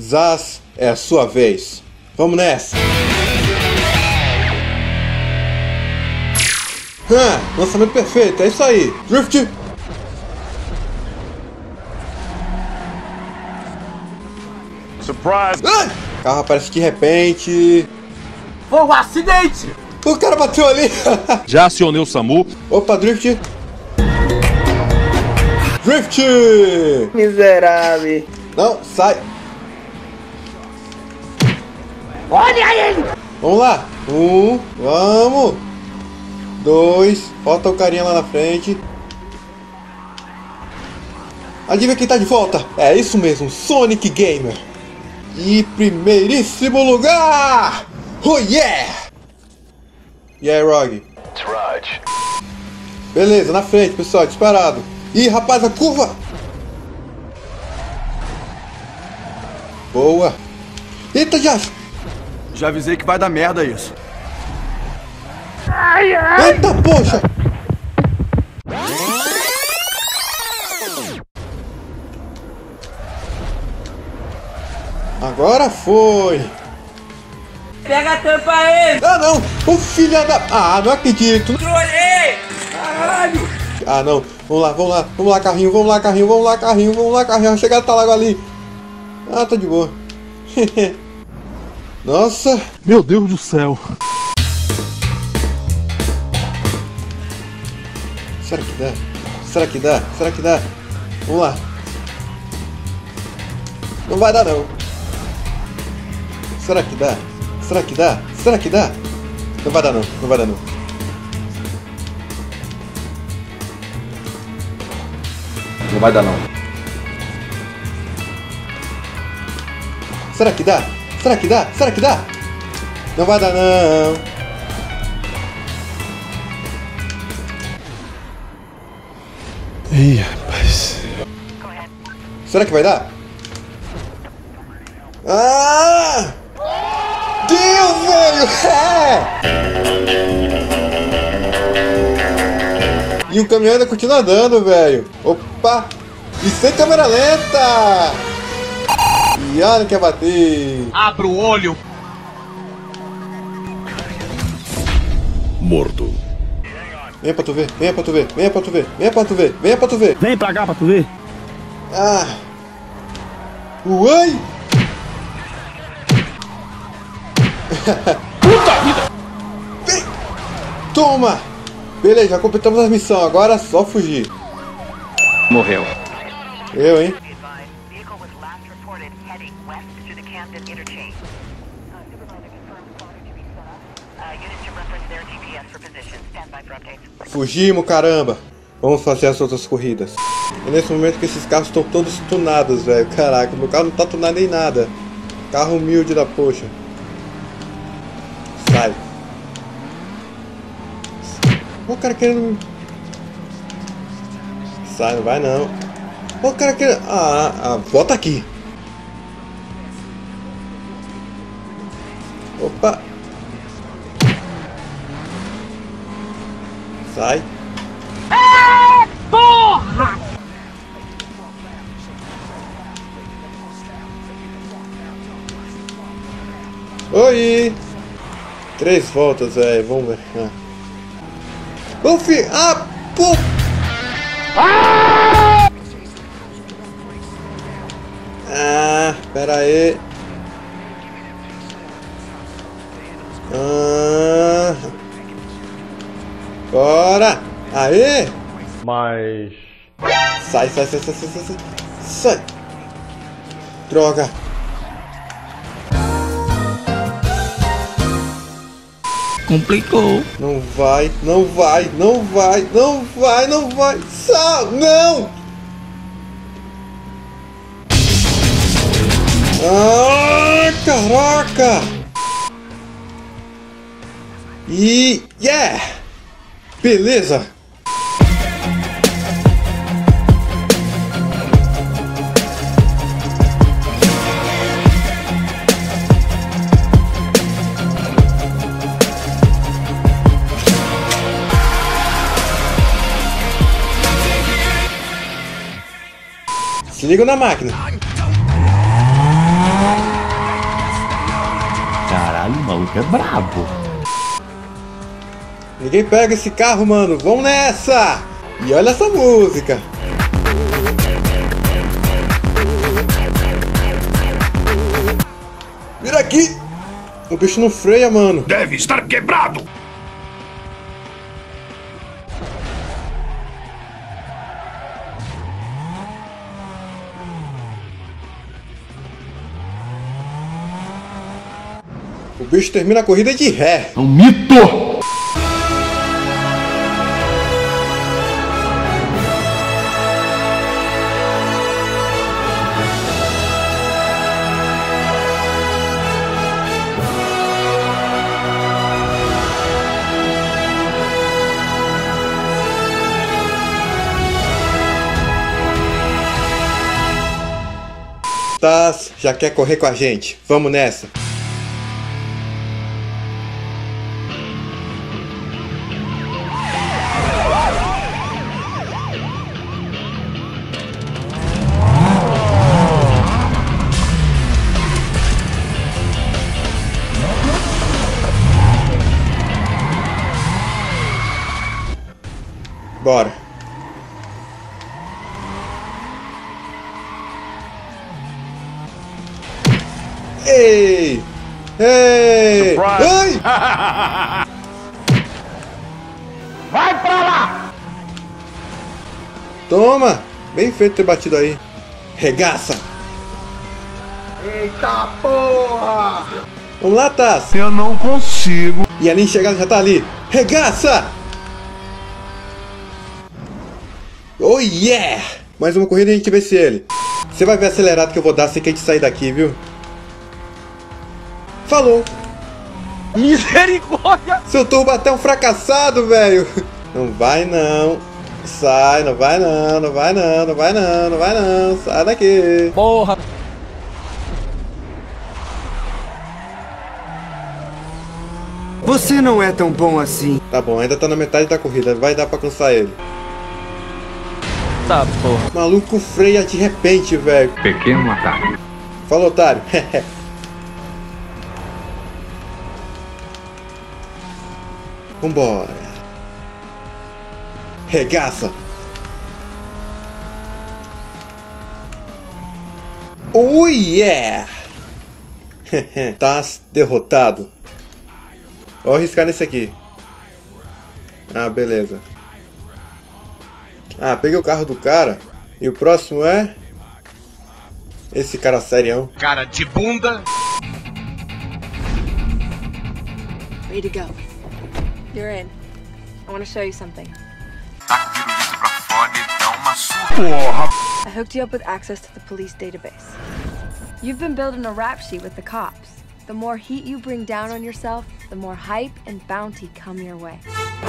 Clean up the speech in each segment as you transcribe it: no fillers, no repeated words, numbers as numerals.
Zaz, é a sua vez. Vamos nessa. Lançamento perfeito, é isso aí. Drift. Surprise! O carro aparece de repente. Foi um acidente! O cara bateu ali. Já acionei o SAMU. Opa, Drift. Drift! Miserável! Não, sai. Olha aí! Vamos lá. Vamos. 2. Falta o carinha lá na frente. Adivinha quem tá de volta? É isso mesmo, Sonic Gamer. E primeiríssimo lugar! Oh yeah! E aí, Rog? Beleza, na frente, pessoal, disparado. Ih, rapaz, a curva! Boa! Eita, Já avisei que vai dar merda isso. Eita, poxa! Agora foi! Pega a tampa aí! Ah, não! O filho da... Ah, não acredito! Trolei! Caralho! Ah, não! Vamos lá, carrinho, vai chegar tá logo ali! Ah, tá de boa! Nossa! Meu Deus do céu. Será que dá? Vamos lá! Não vai dar, não! Será que dá? Não vai dar, não! Não vai dar não. Será que dá? Não vai dar, não! Ih, rapaz. Será que vai dar? Ah! Deu, velho! E o caminhão ainda continua andando, velho. Opa! E sem câmera lenta! E olha que ia bater! Abra o olho! Morto. Vem pra tu ver! Vem pra tu ver! Vem pra cá pra tu ver! Ah! Uai! Puta vida! Vem! Toma! Beleza, já completamos a missão, agora é só fugir. Morreu. Eu, hein? Fugimos, caramba! Vamos fazer as outras corridas. É nesse momento que esses carros estão todos tunados, velho. Caraca, meu carro não tá tunado nem nada. Carro humilde da poxa. Sai. O cara querendo... Sai, não vai não. O cara querendo... volta aqui. Opa. Sai. Porra! Oi! 3 voltas, velho. Vamos ver. Ô, filho! Ah, pô! Ah, pera aí. Bora! Aê! Mas... Sai! Droga! Complicou. Não vai! Sal! Não! Ah, caraca! E... yeah! Beleza! Se liga na máquina. maluco é brabo. Ninguém pega esse carro, mano. Vamos nessa! E olha essa música. Vira aqui! O bicho não freia, mano. Deve estar quebrado. O bicho termina a corrida de ré. É um mito. Taz, já quer correr com a gente? Vamos nessa. Bora. Ei! Ei! Ai! Vai pra lá! Toma! Bem feito ter batido aí. Regaça! Eita porra! Vamos lá, Taz! Eu não consigo. E a linha de chegada já tá ali. Regaça! Oh yeah! Mais uma corrida e a gente vence ele. Você vai ver acelerado que eu vou dar assim que a gente sair daqui, viu? Falou! Misericórdia! Seu turbo até um fracassado, velho! Não vai não! Sai, não vai não, não vai não, não vai não, não vai não! Sai daqui! Porra! Você não é tão bom assim. Tá bom, ainda tá na metade da corrida, vai dar pra alcançar ele. Tá, porra. Maluco freia de repente, velho. Pequeno ataque. Fala, otário. Vambora. Regaça. Oh yeah! Tá derrotado. Vou arriscar nesse aqui. Ah, beleza. Ah, peguei o carro do cara. E o próximo é... esse cara serião. Cara de bunda. Ready to go. You're in. I want to show you something. Porra. I hooked you up with access to the police database. You've been building a rap sheet with the cops. The more heat you bring down on yourself, the more hype and bounty come your way.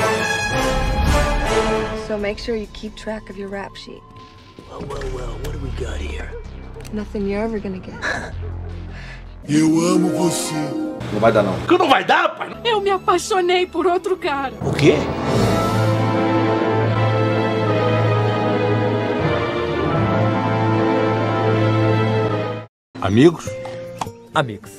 So make sure you keep track of your rap sheet. Well, what do we got here? Nothing you're ever gonna get. Eu amo você. Não vai dar não. Que não vai dar, pai? Eu me apaixonei por outro cara. O quê? Amigos? Amigos.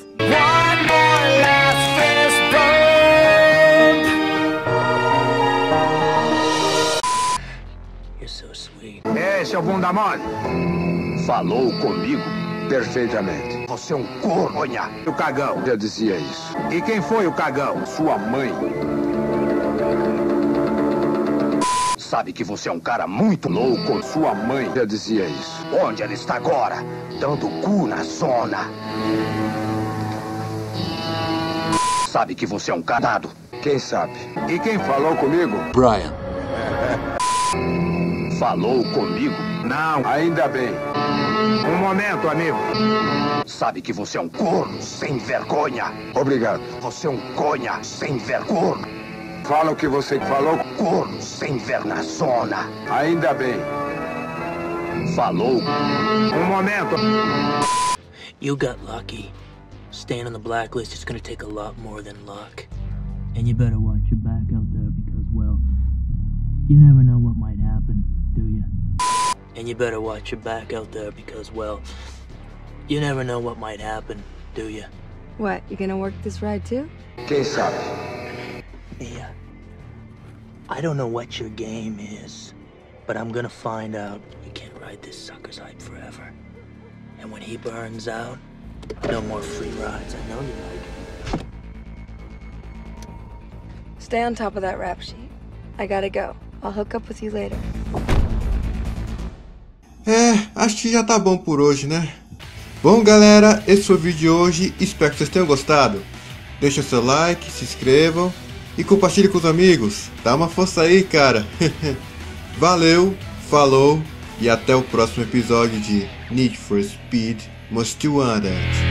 You're so sweet. Esse é o bunda mole. Falou comigo perfeitamente. Você é um corronha. O cagão. Eu dizia isso. E quem foi o cagão? Sua mãe. Sabe que você é um cara muito louco. Sua mãe. Eu dizia isso. Onde ela está agora? Dando cu na zona. Sabe que você é um cadado. Quem sabe? E quem falou comigo? Brian. Falou comigo? Não, ainda bem. Um momento, amigo. Sabe que você é um corno sem vergonha. Obrigado. Você é um conha sem vergonha. Fala o que você falou. Corno sem ver na zona. Ainda bem. Falou. Um momento. You got lucky. Staying on the blacklist is gonna take a lot more than luck. And you better watch your back out there because, well, you never know what might happen, do you? And you better watch your back out there because, well, you never know what might happen, do you? What, you gonna work this ride too? Quem sabe? Mia, I don't know what your game is, but I'm gonna find out you can't ride this sucker's hype forever. And when he burns out, no more free rides. I know you like it. Stay on top of that rap sheet. I gotta go. I'll hook up with you later. Acho que já tá bom por hoje, né? Bom, galera, esse foi o vídeo de hoje. Espero que vocês tenham gostado. Deixem seu like, se inscrevam e compartilhem com os amigos. Dá uma força aí, cara. Valeu, falou e até o próximo episódio de Need for Speed Most Wanted.